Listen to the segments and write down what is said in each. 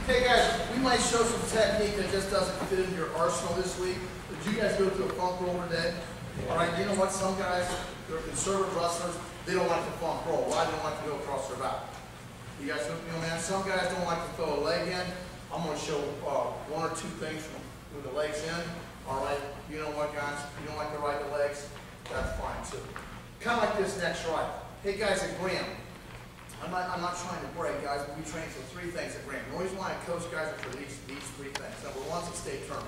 Okay guys, we might show some technique that just doesn't fit into your arsenal this week. Did you guys go through a funk roll today? Alright, you know what? Some guys, they're conservative wrestlers, they don't like the funk roll. Why? They don't like to go across their back. You guys with me on that? Some guys don't like to throw a leg in. I'm going to show one or two things with the legs in. Alright, you know what guys? You don't like to ride the legs? That's fine too. Kind of like this next ride. Hey guys at Graham, I'm not trying to brag, guys, but we train for three things at Graham. The reason why I coach guys are for these three things. Number one is the state tournament.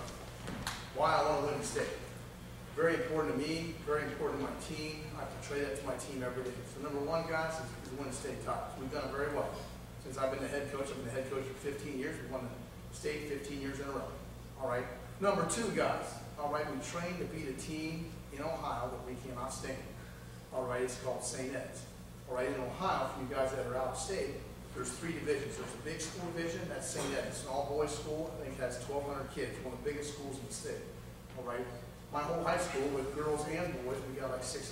Why I want to win the state. Very important to me, very important to my team. I portray that to my team every day. So number one, guys, is win the state titles. We've done it very well. Since I've been the head coach, I've been the head coach for 15 years. We've won the state 15 years in a row. All right. Number two, guys, all right, we train to beat a team in Ohio that we cannot stand. All right, it's called St. Ed's. All right, in Ohio, for you guys that are out of state, there's three divisions. There's a big school division, that's St. Ed's. It's an all-boys school. I think it has 1,200 kids, one of the biggest schools in the state. All right, my whole high school with girls and boys, we got like 600.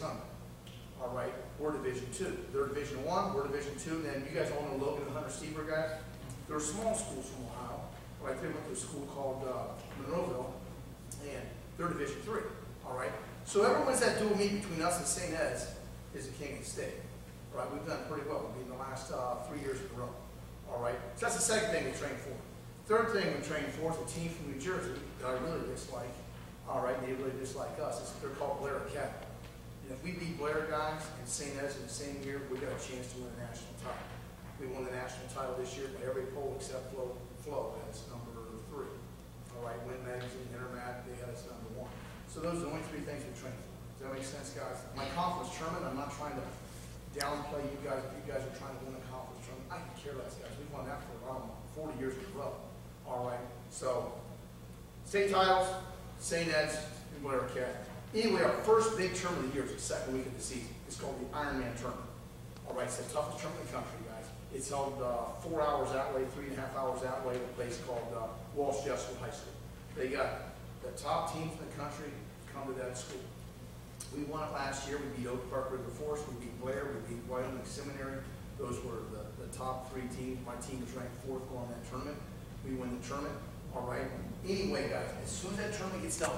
All right, we're Division 2. They're Division 1, we're Division 2. And then you guys all know Logan and Hunter Stever guys. They're small schools from Ohio. All right, they went to a school called Monroeville, and they're Division 3. All right, so everyone's that dual meet between us and St. Ed's is the king of the state. All right, we've done pretty well. We've been the last 3 years in a row. All right, so that's the second thing we train for. Third thing we train for is a team from New Jersey that I really dislike. All right, they really dislike us. They're called Blair Academy. And if we beat Blair guys and St. Ed's in the same year, we got a chance to win a national title. We won the national title this year by every poll except Flo as number 3. All right, Win Magazine, Intermat, they had us number 1. So those are the only three things we train for. Does that make sense, guys? My conference tournament, I'm not trying to downplay you guys if you guys are trying to win a conference tournament. I can care less, guys. We've won that for, I don't know, 40 years in a row. All right, so state titles, St. Ed's, and Blair Academy. Anyway, our first big tournament of the year is the second week of the season. It's called the Ironman tournament. All right, it's the toughest tournament in the country, guys. It's held 4 hours that way, 3.5 hours that way, at a place called Walsh Jessup High School. They got the top teams in the country come to that school. We won it last year. We beat Oak Park River Forest. We beat Blair. We beat Wyoming Seminary. Those were the top 3 teams. My team was ranked 4th going that tournament. We win the tournament. All right. Anyway, guys, as soon as that tournament gets done,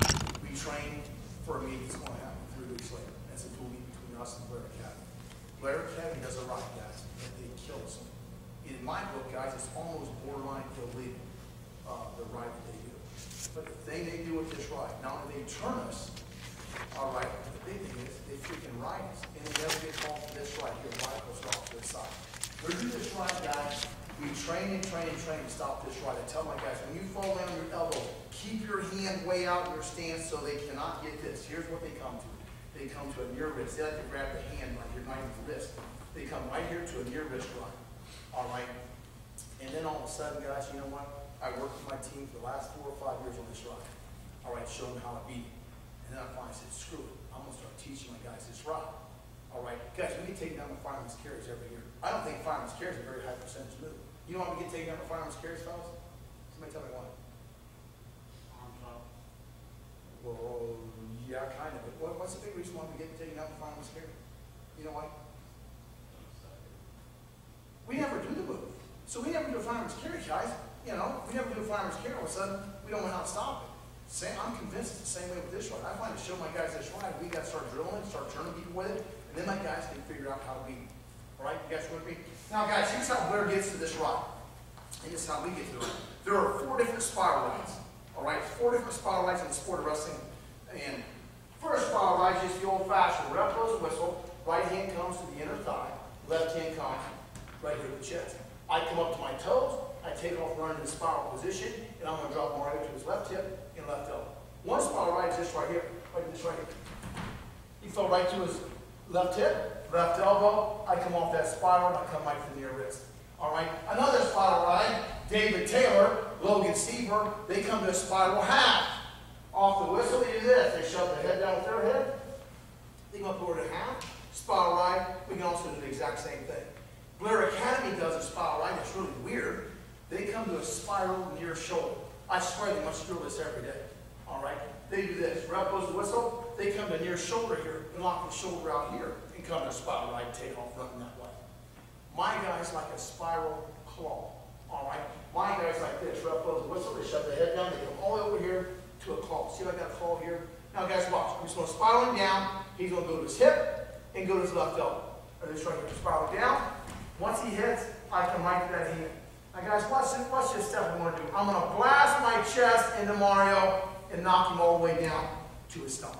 we train for a meeting that's going to happen 3 weeks later. That's a dual meet between us and Blair Academy. Blair Academy does a ride, guys, and they kill us. In my book, guys, it's almost borderline illegal, the ride that they do. But the thing they do with this ride, now when they turn us, all right, the big thing is they freaking ride us, and they never get called for this ride here. Ride goes off to the side. We're doing this ride, guys. We train and train and train to stop this ride. I tell my guys, when you fall down on your elbow, keep your hand way out in your stance so they cannot get this. Here's what they come to. They come to a near wrist. They like to grab the hand like you're not even the wrist. They come right here to a near wrist ride. All right. And then all of a sudden, guys, you know what? I worked with my team for the last 4 or 5 years on this ride. All right, show them how to beat it. And then I finally said, screw it. I'm going to start teaching my guys this ride. All right, guys, we get taken down with fireman's carries every year. I don't think fireman's carries is a very high percentage move. You know why we get taken down with fireman's carries, fellas? Somebody tell me why. On top. Well, yeah, kind of. But what's the big reason why we get taken down with fireman's carries? You know why? We never do the move. So we never do a fireman's carry, guys. You know, we never do a fireman's carry. All of a sudden, we don't know how to stop it. I'm convinced it's the same way with this ride. I find to show my guys this ride, we got to start drilling it, start turning people with it, and then my guys can figure out how to beat it. All right, you guys with me? Now, guys, here's how Blair gets to this ride. And this is how we get to it. There are 4 different spiral rides. All right, 4 different spiral rides in the sport of wrestling. And first spiral ride is the old-fashioned. Ref blows the whistle, right hand comes to the inner thigh, left hand comes right here to the chest. I come up to my toes, I take off running in the spiral position, and I'm going to drop him right into his left hip and left elbow. One spiral ride is this right here, this right here. He fell right to his left hip, left elbow. I come off that spiral, and I come right to the near wrist. All right. Another spiral ride, David Taylor, Logan Stever, they come to a spiral half. Off the whistle, they do this. They shove their head down with their head. They go up over to half. Spiral ride, we can also do the exact same thing. Blair Academy does a spiral ride that's really weird. They come to a spiral near shoulder. I swear they must drill this every day. All right? They do this. Ref blows the whistle. They come to near shoulder here and lock the shoulder out here and come to a spiral right, take off running that way. My guys like a spiral claw. All right? My guys like this, right close the whistle, they shut their head down, they come all the way over here to a claw. See if I got a claw here? Now guys, watch. I'm just going to spiral him down. He's going to go to his hip and go to his left elbow. Or this right here, spiral down. Once he hits, I come right to that hand. Now guys, watch this step I'm going to do. I'm going to blast my chest into Mario and knock him all the way down to his stomach.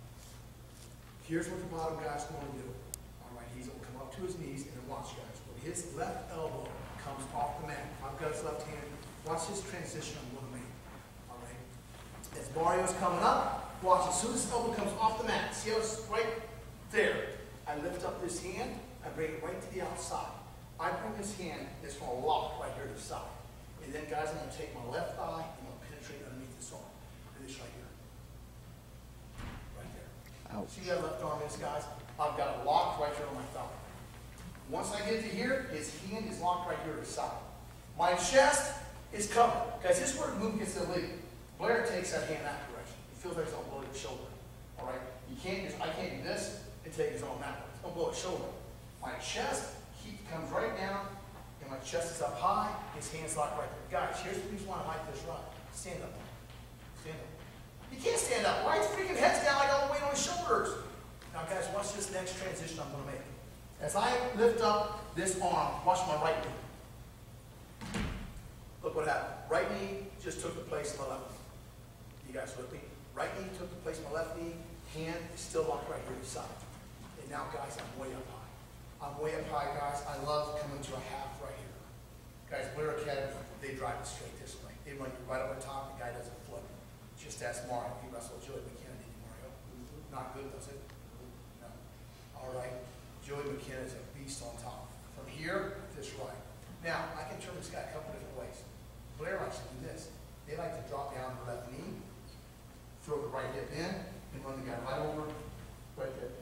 Here's what the bottom guy's going to do. All right, he's going to come up to his knees and then watch, guys. When his left elbow comes off the mat, I've got his left hand. Watch this transition I'm going to make. All right. As Mario's coming up, watch. As soon as his elbow comes off the mat, see how it's right there. I lift up this hand. I bring it right to the outside. I bring this hand. It's going to lock right here to the side. And then, guys, I'm going to take my left thigh and I'm going to penetrate underneath this arm. And this right here. Right there. Ouch. See that left arm is, guys? I've got it locked right here on my thigh. Once I get to here, his hand is locked right here to the side. My chest is covered. Guys, this is where the move gets illegal. Blair takes that hand that direction. He feels like he's going to blow his shoulder. All right? You can't just, I can't do this and take his arm that way. It's going to blow his shoulder. My chest, he comes right down, and my chest is up high. His hand's locked right there. Guys, here's the reason why I like this run. Stand up. Stand up. You can't stand up. Why? His freaking head's down like all the weight on his shoulders. Now, guys, watch this next transition I'm going to make. As I lift up this arm, watch my right knee. Look what happened. Right knee just took the place of my left knee. You guys with me? Right knee took the place of my left knee. Hand is still locked right here to the side. And now, guys, I'm way up high. I'm way up high, guys. I love coming to a half right here. Guys, Blair Academy, they drive it straight this way. They run you right over the top. The guy doesn't flip. Just ask Mario. He wrestled Joey McKenna, didn't he, Mario? Not good, does it? No. All right. Joey McKenna is a beast on top. From here, this right. Now, I can turn this guy a couple different ways. Blair likes to do this. They like to drop down the left knee, throw the right hip in, and run the guy right over, right there.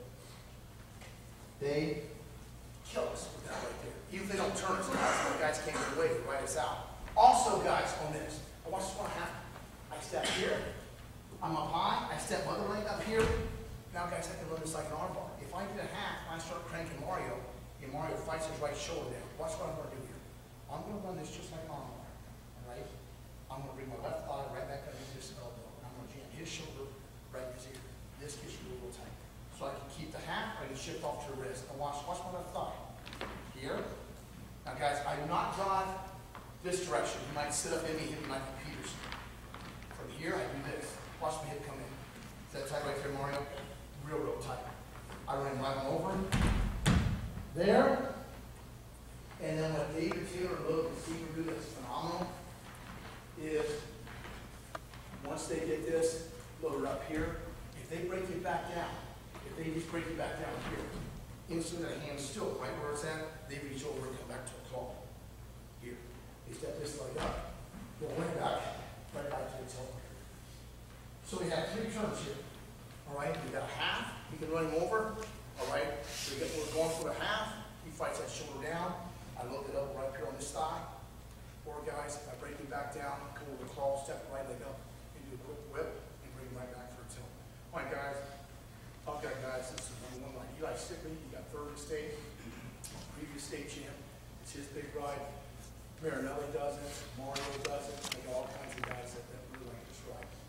They kill us with that right there. Even if they don't turn us, the guys can't get away to right us out. Also, guys, on this, I watch this one happen. I step here, I'm up high, I step my other leg up here. Now, guys, I can run this like an arm bar. If I did a half, I start cranking Mario, and Mario fights his right shoulder down. Watch what I'm going to do here. I'm going to run this just like an arm bar, all right? I'm going to bring my left thigh right back underneath this elbow, and I'm going to jam his shoulder right in his ear. This gets you a little tight. So I can keep the half, I can shift off to the wrist. And watch my left thigh. Here. Now, guys, I do not drive this direction. You might sit up in me, hit me like a Peterson. From here, I do this. Watch my hip come in. Is that tight right there, Mario? Real tight. I run him right on over. There. And then what David Taylor and Logan Seaver do that's phenomenal is once they get this loaded up here, if they break it back down, if they just break it back down here, instantly the hand's still right where it's at, they reach over and come back to a claw. Here. They step this leg up, go way back, right back to its elbow. So we have 3 turns here. All right, we got a half, you can run him over. All right, so we're going for the half, he fights that shoulder down. I load it up right here on this thigh. Or guys, if I break it back down, come over the claw, step the right leg up, and do a quick whip, and bring it right back for its hill. All right, guys. Okay, guys, this is one line. Eli Stickman, he got 3rd in state, previous state champ. It's his big ride. Marinelli does it, Mario does it. They got all kinds of guys that really like this ride.